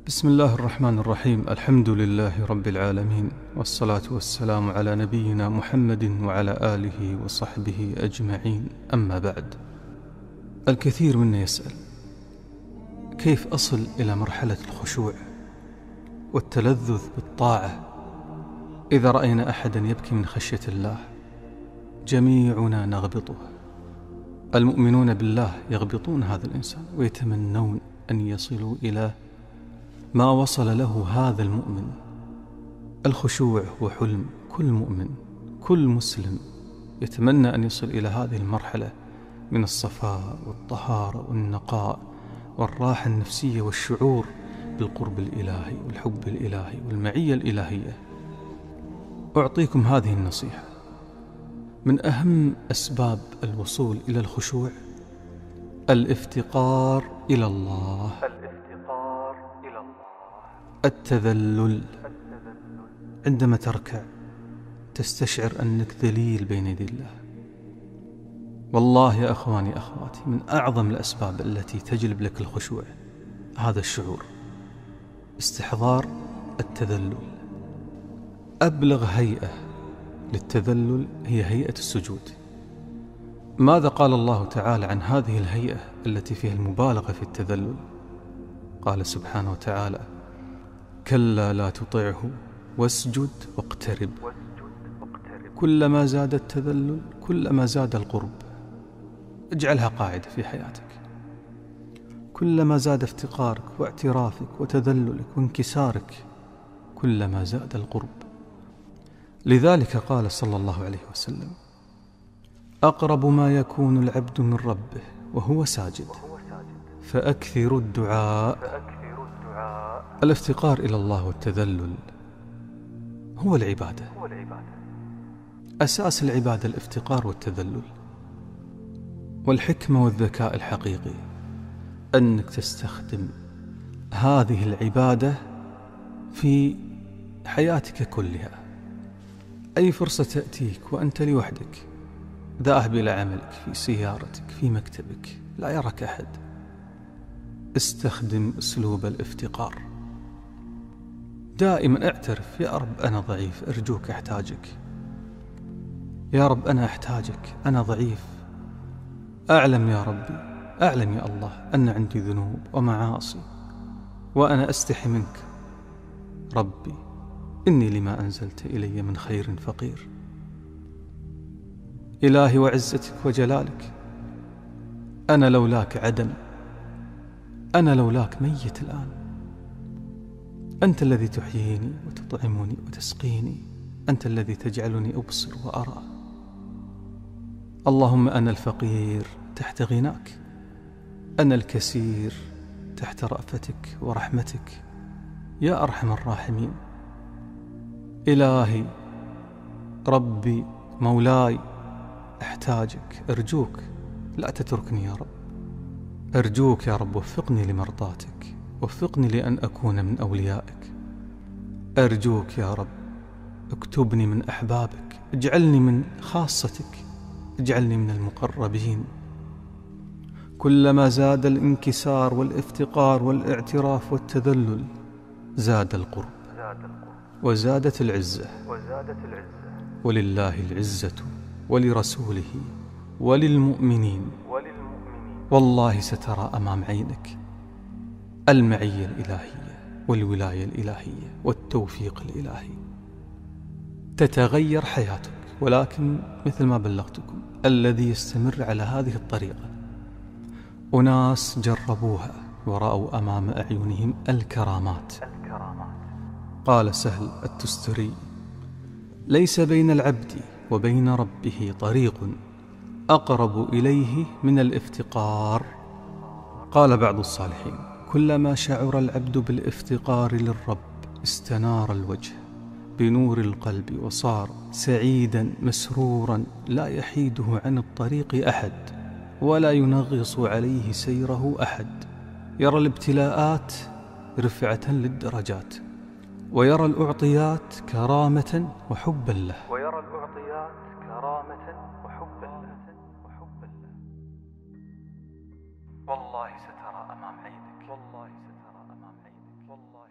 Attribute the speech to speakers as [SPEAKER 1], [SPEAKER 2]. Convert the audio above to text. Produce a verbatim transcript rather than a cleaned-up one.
[SPEAKER 1] بسم الله الرحمن الرحيم. الحمد لله رب العالمين، والصلاة والسلام على نبينا محمد وعلى آله وصحبه أجمعين. أما بعد، الكثير منا يسأل: كيف أصل إلى مرحلة الخشوع والتلذذ بالطاعة إذا رأينا أحدا يبكي من خشية الله؟ جميعنا نغبطه. المؤمنون بالله يغبطون هذا الإنسان ويتمنون أن يصلوا إلى ما وصل له هذا المؤمن. الخشوع هو حلم كل مؤمن، كل مسلم يتمنى أن يصل إلى هذه المرحلة من الصفاء والطهارة والنقاء والراحة النفسية والشعور بالقرب الإلهي والحب الإلهي والمعية الإلهية. أعطيكم هذه النصيحة: من أهم أسباب الوصول إلى الخشوع الافتقار إلى الله، التذلل. عندما تركع تستشعر أنك ذليل بين يدي الله. والله يا أخواني أخواتي، من أعظم الأسباب التي تجلب لك الخشوع هذا الشعور، استحضار التذلل. أبلغ هيئة للتذلل هي هيئة السجود. ماذا قال الله تعالى عن هذه الهيئة التي فيها المبالغة في التذلل؟ قال سبحانه وتعالى: كلا لا تطعه واسجد واقترب. كلما زاد التذلل كلما زاد القرب. اجعلها قاعدة في حياتك. كلما زاد افتقارك واعترافك وتذللك وانكسارك كلما زاد القرب. لذلك قال صلى الله عليه وسلم: أقرب ما يكون العبد من ربه وهو ساجد فأكثر الدعاء. الافتقار إلى الله والتذلل هو العبادة. أساس العبادة الافتقار والتذلل. والحكمة والذكاء الحقيقي أنك تستخدم هذه العبادة في حياتك كلها. أي فرصة تأتيك وأنت لوحدك، ذاهب إلى عملك، في سيارتك، في مكتبك، لا يراك أحد، استخدم أسلوب الافتقار. دائما اعترف: يا رب أنا ضعيف، أرجوك أحتاجك. يا رب أنا أحتاجك، أنا ضعيف. أعلم يا ربي، أعلم يا الله أن عندي ذنوب ومعاصي وأنا أستحي منك. ربي إني لما أنزلت إلي من خير فقير. إلهي وعزتك وجلالك، أنا لولاك عدم، أنا لولاك ميت الآن. أنت الذي تحييني وتطعمني وتسقيني، أنت الذي تجعلني أبصر وأرى. اللهم أنا الفقير تحت غناك، أنا الكسير تحت رأفتك ورحمتك يا أرحم الراحمين. إلهي ربي مولاي أحتاجك، أرجوك لا تتركني يا رب. أرجوك يا رب وفقني لمرضاتك، وفقني لأن أكون من أوليائك. أرجوك يا رب اكتبني من أحبابك، اجعلني من خاصتك، اجعلني من المقربين. كلما زاد الانكسار والافتقار والاعتراف والتذلل زاد القرب وزادت العزة. ولله العزة ولرسوله وللمؤمنين. والله سترى أمام عينك المعية الإلهية والولاية الإلهية والتوفيق الإلهي. تتغير حياتك، ولكن مثل ما بلغتكم، الذي يستمر على هذه الطريقة أناس جربوها ورأوا أمام أعينهم الكرامات. قال سهل التستري: ليس بين العبد وبين ربه طريق أقرب إليه من الافتقار. قال بعض الصالحين: كلما شعر العبد بالافتقار للرب استنار الوجه بنور القلب وصار سعيدا مسرورا لا يحيده عن الطريق أحد ولا ينغص عليه سيره أحد. يرى الابتلاءات رفعة للدرجات، ويرى الأعطيات كرامة وحبا له. ويرى الأعطيات كرامة وحبا له. والله سترى أمام عينك، والله سترى أمام عينك.
[SPEAKER 2] والله